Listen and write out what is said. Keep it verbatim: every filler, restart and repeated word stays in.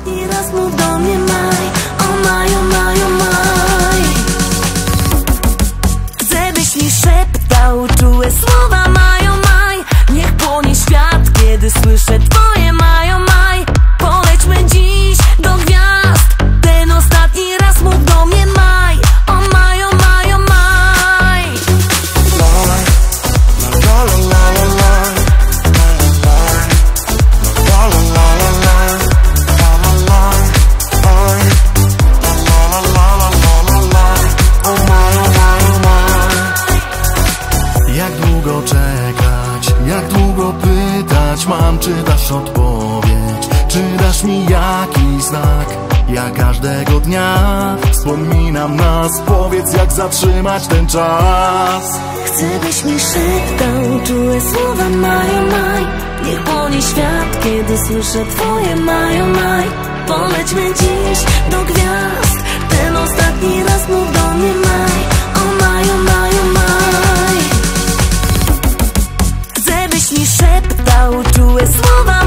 ostatni raz mów do mnie maj. O maju, maju, maj. Chcę, byś mi szeptał czułe słowa maju, maj. Niech płonie świat, kiedy słyszę twoje maju, maj. Polećmy dziś do gwiazd, ten ostatni raz mów do mnie maj. O maju, maju, maj. Jak długo czekać, jak długo pytać mam, czy dasz odpowiedź, czy dasz mi jakiś znak. Ja każdego dnia wspominam nas, powiedz jak zatrzymać ten czas. Chcę, byś mi szeptał czułe słowa maju, maj. Niech płonie świat, kiedy słyszę twoje maju, maj. Polećmy dziś do gwiazd, ten ostatni raz mów do mnie maj. O maju, maju, maj. Chcę, byś mi szeptał czułe słowa